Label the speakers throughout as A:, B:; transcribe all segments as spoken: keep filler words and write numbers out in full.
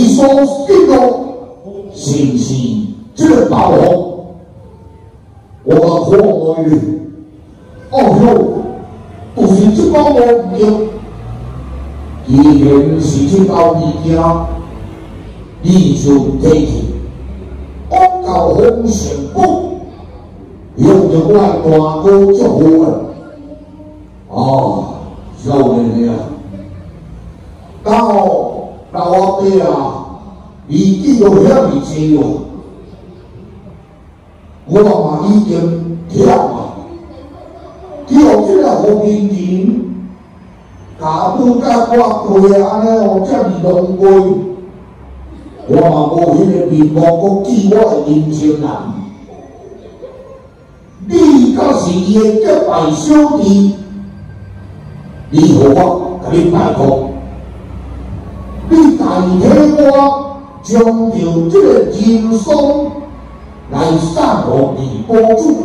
A: 你所信的是不是这个包袱？我看我的，哦哟，不是这包袱唔对，既然是这包物件，你就提起，往到红绳布，用着我的大哥就好了。哦，少年啊，到。老阿伯啊，你见到遐尼济哦，我嘛已经跳啊，跳即个好面前，家母甲我跪安尼哦，遮尔long跪，我嘛无迄个面目讲记我的人情人。你若是伊的结拜小弟，你互我甲你拜托。你代替我将着这个人松来送互二宝主，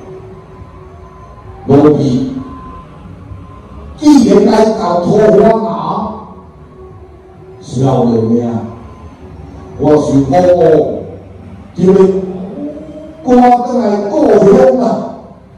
A: 无疑，既然来到桃花崖，少年啊，我想讲哦，这个赶倒来故乡啊，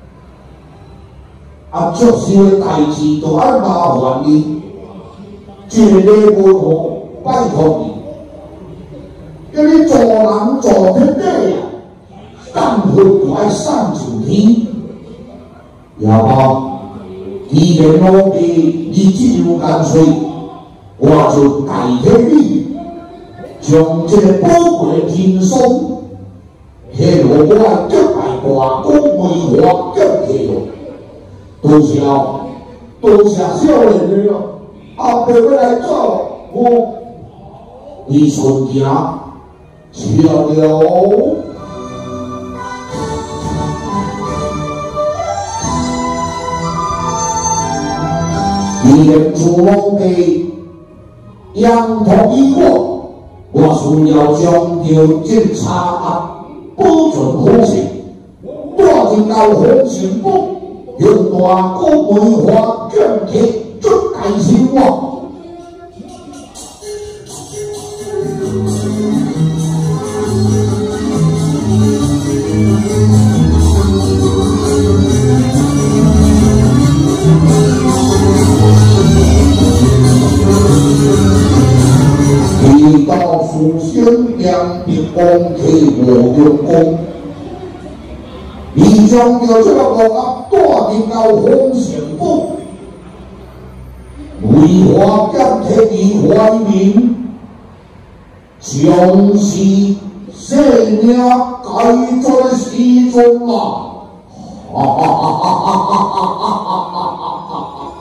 A: 啊，做事的代志就爱麻烦你。这个礼物我拜托你，叫你做人做天地啊，送份就爱送上天。也罢，既然我的你这样干脆，我就代替你，将这个宝贵的金松，迄落我的结拜大哥梅花结起了。多谢，多谢少年了。后辈要来走，我你顺行去了了。既然主我的羊头一过，我需要将条件差压保存好势，带进到红绳堡，用大哥梅花卷起。足大心我，遇到父亲两边光体无用功，你将着这个木盒带进到红绳堡。梅花剑体梅花面，将是生命改作的时阵啊！哈哈哈哈哈哈哈哈哈哈！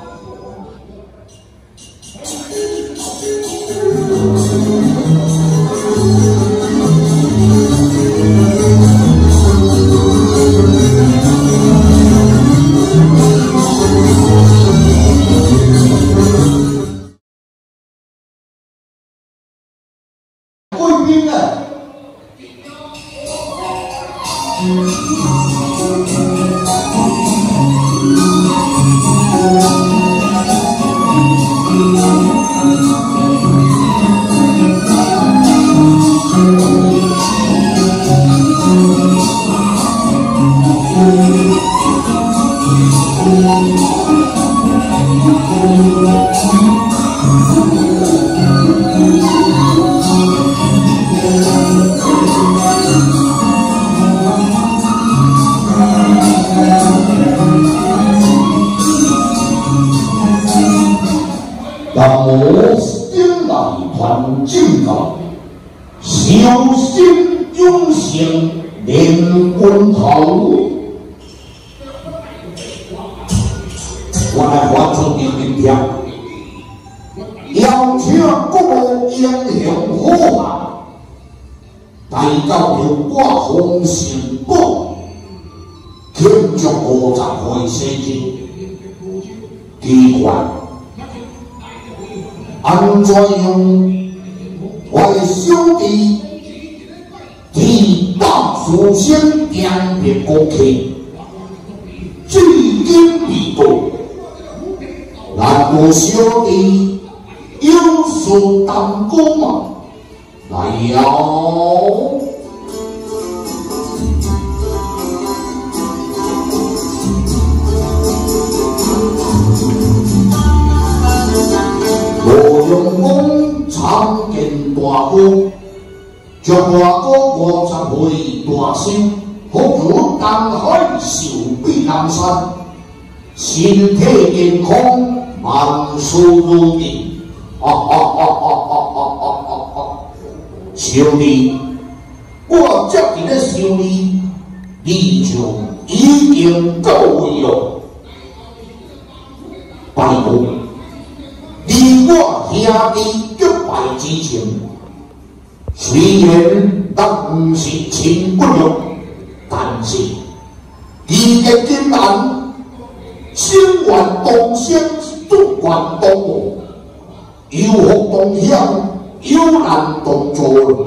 A: 贵宾啊！当我心内团进道，小心永生连滚头。我来发出的名片，邀请各路英雄好汉来到我红绳堡，庆祝五十岁生日。奇怪，安怎样？我的小弟提到父亲两边过去，最近未到。咱无小弟有事当讲嘛， 来了。罗永公常见大哥，将大哥五十岁大寿，好如东海寿比南山，身体健康，万事如意。哈哈哈哈哈哈哈！兄弟，我接你的兄弟，你就已经够位了。拜托，你我兄弟结拜之前，虽然咱不是亲骨肉，但是你的金兰，千万同乡，众万同我。有福同享，有难同做。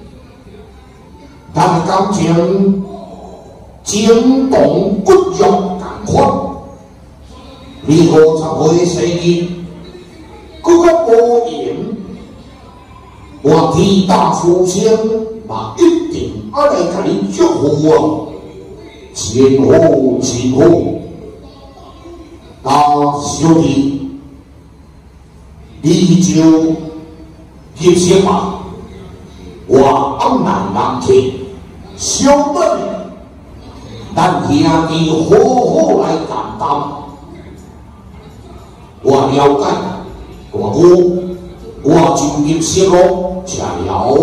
A: 咱感情情同骨肉同款。你五十岁生日，佫个无言，我天大父亲嘛一定要来给你祝福啊！千好千好，那兄弟。你就入城吧，我安难人客，小本，咱兄弟好好来谈谈。我了解，大哥，我就入城咯，加油！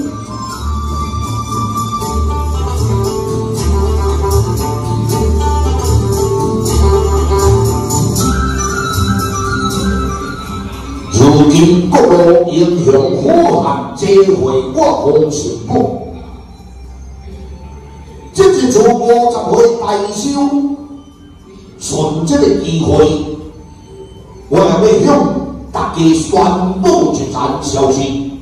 A: 如今各路英雄好汉皆会我封神榜，这一次五十岁大寿，顺这个机会，我也要向大家宣布一件消息：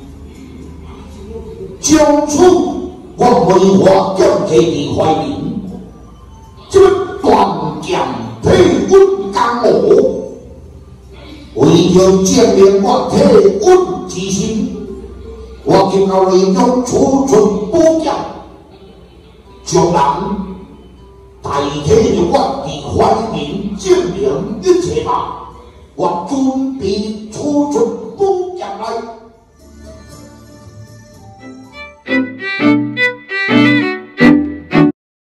A: 从此我梅花剑客二怀民，这断剑配稳江湖。为着证明我体稳之心，我今后利用储存宝剑，将人代替着我伫怀民证明一切吧。我准备储存宝剑来。